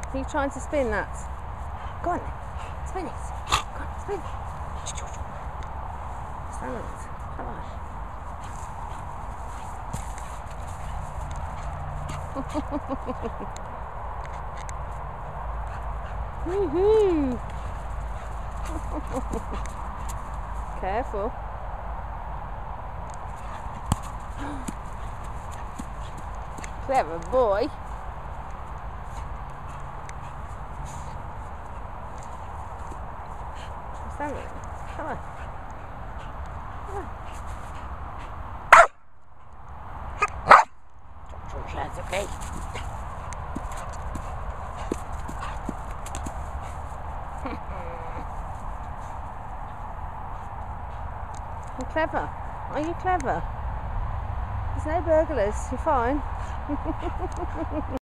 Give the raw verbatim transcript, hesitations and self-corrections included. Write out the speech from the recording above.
Are you trying to spin that? Go on then. Spin it. Go on, spin. Stand on it. Come on. Woohoo! Careful. Clever boy. Stand on it. Come on. Come on. Don't touch that, okay? You're clever. Are you clever? There's no burglars. You're fine.